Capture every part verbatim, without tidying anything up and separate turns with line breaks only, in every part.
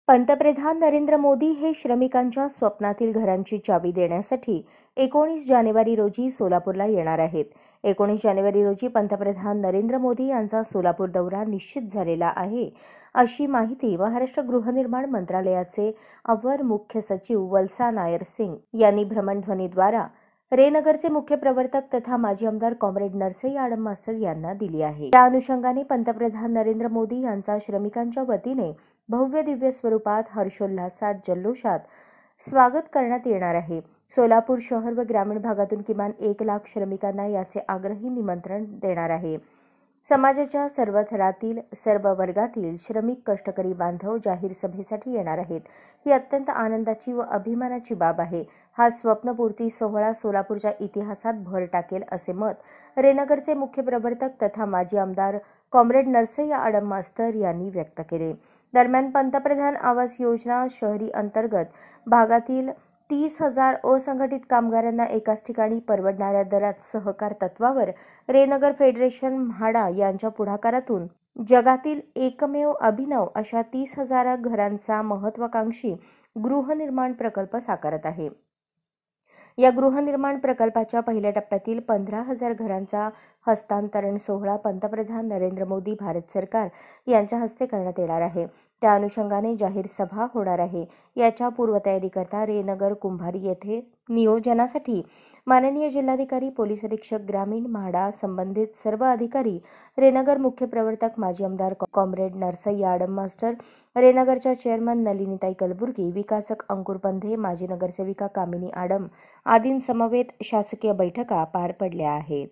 पंतप्रधान नरेंद्र मोदी हे श्रमिकांच्या स्वप्नातील घरांची चावी देण्यासाठी एकोणीस जानेवारी रोजी सोलापूरला येणार आहेत. एकोणीस जानेवारी रोजी पंतप्रधान नरेंद्र मोदी यांचा सोलापूर दौरा निश्चित झालेला आहे, अशी माहिती महाराष्ट्र गृहनिर्माण मंत्रालयाचे अवर मुख्य सचिव वल्सा नायर सिंग यांनी भ्रमणध्वनीद्वारा रेनगरचे मुख्य प्रवर्तक तथा माजी आमदार कॉम्रेड नरसई आडम मास्टर यांना दिली आहे. त्या अनुषंगाने पंतप्रधान नरेंद्र मोदी यांचा श्रमिकांच्या वतीने भव्य दिव्य स्वरूपात हर्षोल्लासात जल्लोषात स्वागत करण्यात येणार आहे. सोलापूर शहर व ग्रामीण भागातून किमान एक लाख श्रमिकांना याचे आग्रही निमंत्रण देणार आहे. समाजाच्या सर्व थरातील सर्व वर्गातील श्रमिक कष्टकरी बांधव जाहीर सभेसाठी येणार आहेत. ही अत्यंत आनंदाची व अभिमानाची बाब आहे. हा स्वप्नपूर्ती सोहळा सोलापूरच्या इतिहासात भर टाकेल असे मत रेनगरचे मुख्य प्रवर्तक तथा माजी आमदार कॉम्रेड नरसई आडम मास्टर यांनी व्यक्त केले. दरम्यान पंतप्रधान आवास योजना शहरी अंतर्गत भागातील तीस हजार असंघटित कामगारांना एकाच ठिकाणी परवडणाऱ्या दरात सहकार तत्वावर रेनगर फेडरेशन म्हाडा यांच्या पुढाकारातून जगातील एकमेव अभिनव अशा तीस हजार घरांचा महत्वाकांक्षी गृहनिर्माण प्रकल्प साकारत आहे. या गृहनिर्माण प्रकल्पाच्या पहिल्या टप्प्यातील पंधरा हजार घरांचा हस्तांतरण सोहळा पंतप्रधान नरेंद्र मोदी भारत सरकार यांच्या हस्ते करण्यात येणार आहे. त्या अनुषंगाने जाहीर सभा होणार आहे. याच्या पूर्वतयारीकरता रेनगर कुंभारी येथे नियोजनासाठी माननीय जिल्हाधिकारी पोलीस अधीक्षक ग्रामीण म्हाडा संबंधित सर्व अधिकारी, रेनगर मुख्य प्रवर्तक माजी आमदार कॉम्रेड नरसई आडम मास्टर, रेनगरच्या चेअरमन नलिनीताई कलबुर्गी, विकासक अंकुर पंधे, माजी नगरसेविका कामिनी आडम आदींसमवेत शासकीय बैठका पार पडल्या आहेत.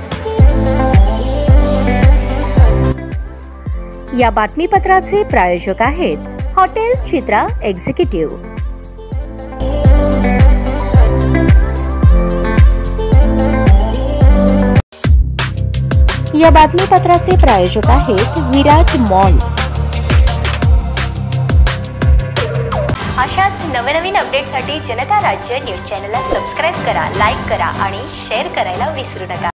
या बातमीपत्राचे प्रायोजक आहेत हॉटेल चित्रा एक्झिक्युटिव्ह. या बातमीपत्राचे प्रायोजक आहेत विराज मॉल. अशाच नवनवीन अपडेटसाठी जनता राज्य न्यूज चॅनलला सबस्क्राईब करा, लाईक करा आणि शेअर करायला विसरू नका.